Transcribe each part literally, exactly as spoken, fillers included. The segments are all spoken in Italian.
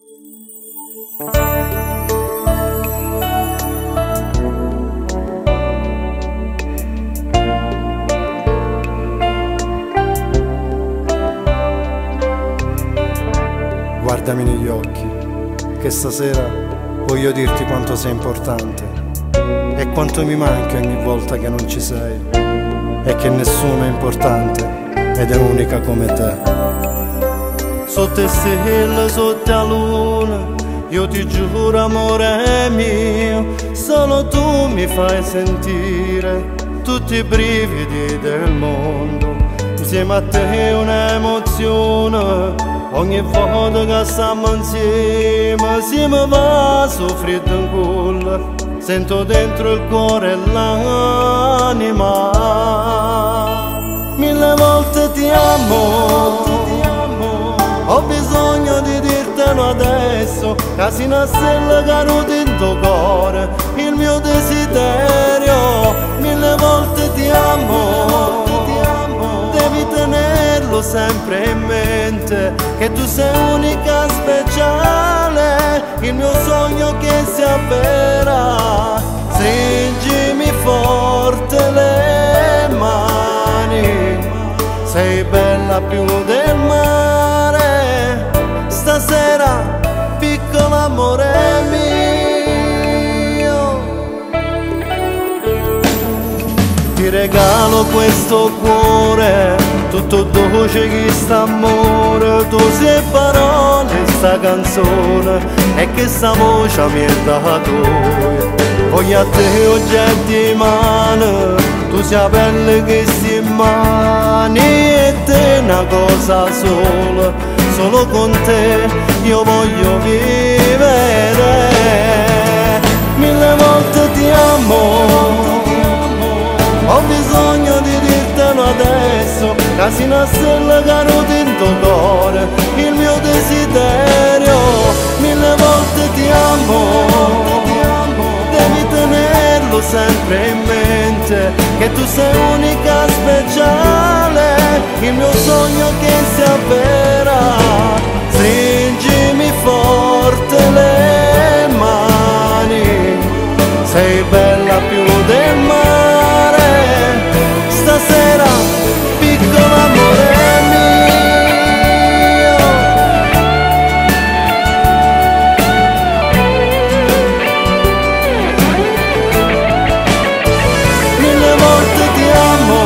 Guardami negli occhi, che stasera voglio dirti quanto sei importante e quanto mi manchi ogni volta che non ci sei, e che nessuno è importante ed è unica come te. Sotto le stelle, sotto la luna, io ti giuro amore mio, solo tu mi fai sentire tutti i brividi del mondo. Insieme a te è un'emozione, ogni volta che stiamo insieme si mi va soffrire in cuore, sento dentro il cuore e l'anima. Mille volte ti amo, ho bisogno di dirtelo adesso, che si una stella caduta in tuo cuore, il mio desiderio. Mille volte ti amo, devi tenerlo sempre in mente, che tu sei unica, speciale, il mio sogno che si avvera. Stringimi forte le mani, sei bella più del mare, stasera piccolo amore mio. Ti regalo questo cuore, tutto dolce che sta amore, tu sei parole, sta canzone, e che sta voce mi è dato. Voglio a te oggetti in mano, tu sei pelle che si mani, e te una cosa sola, solo con te io voglio vivere. Mille volte ti amo, ho bisogno di dirtelo adesso, che si una stella caduta in tuo cuore, il mio desiderio. Mille volte ti amo, devi tenerlo sempre in mente, che tu sei unica, speciale, il mio sogno che si avvera. Stringimi forte le mani, sei bella più del mare, stasera piccolo amore mio. Mille volte ti amo,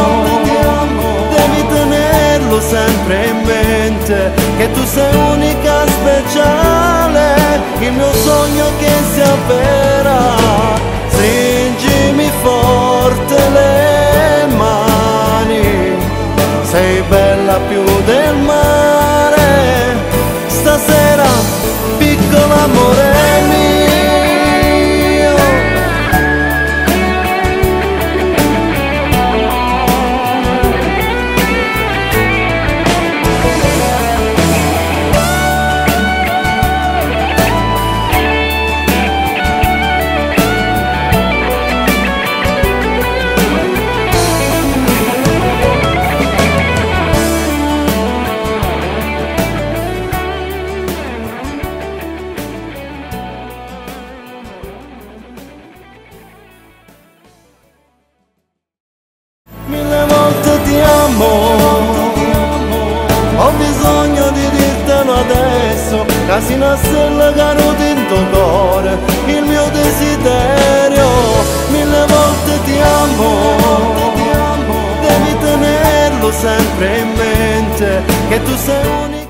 devi tenerlo sempre in mente, che tu sei unica, speciale, il mio sogno che si avvera. Stringimi forte le mani, sei bella più del mare, stasera piccolo amore mio. Mille volte ti amo, ho bisogno di dirtelo adesso, che si una stella caduta in tuo cuore, il mio desiderio. Mille volte ti amo, devi tenerlo sempre in mente, che tu sei unica.